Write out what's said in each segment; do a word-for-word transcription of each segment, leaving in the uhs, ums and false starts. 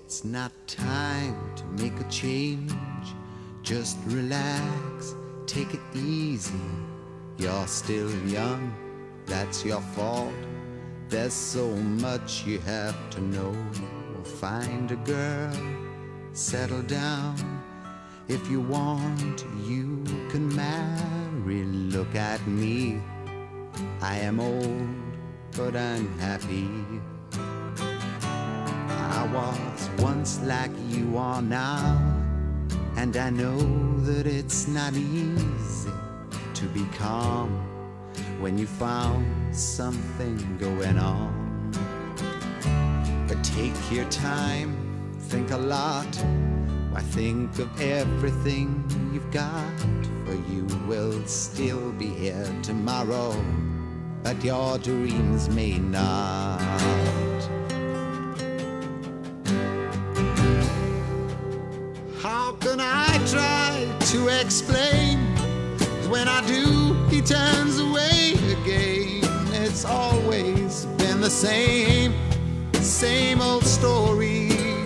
It's not time to make a change. Just relax, take it easy. You're still young, that's your fault. There's so much you have to know. Find a girl, settle down. If you want, you can marry. Look at me, I am old, but I'm happy. I was once like you are now, and I know that it's not easy to be calm when you found something going on. But take your time, think a lot. Why, think of everything you've got, for you will still be here tomorrow, but your dreams may not. How can I try to explain? When I do, he turns away again. It's always been the same, same old story.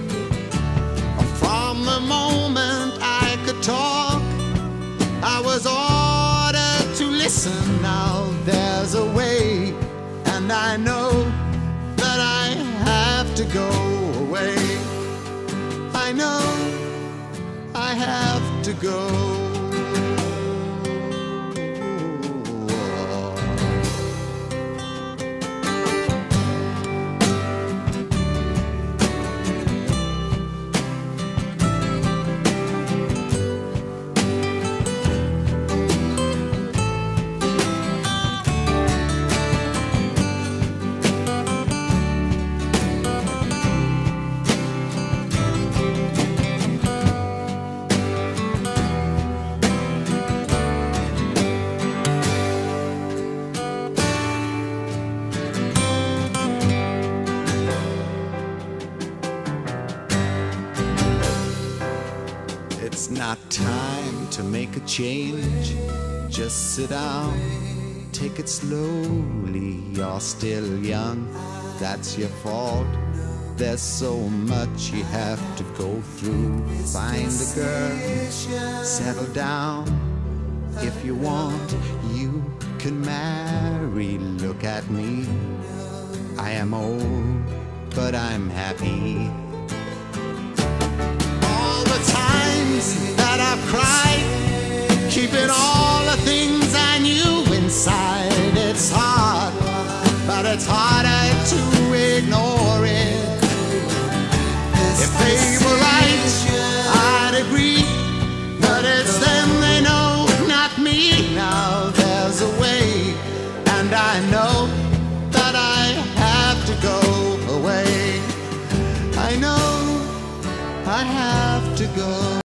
From the moment I could talk, I was ordered to listen. Now there's a way, and I know that I have to go away. I know I have to go. It's not time to make a change. Just sit down, take it slowly. You're still young, that's your fault. There's so much you have to go through. Find a girl, settle down. If you want, you can marry. Look at me, I am old, but I'm happy. That I've cried, keeping all the things I knew inside. It's hard, but it's harder to ignore it. If they were right, I'd agree, but it's them they know, not me. Now there's a way, and I know that I have to go away. I know I have to go.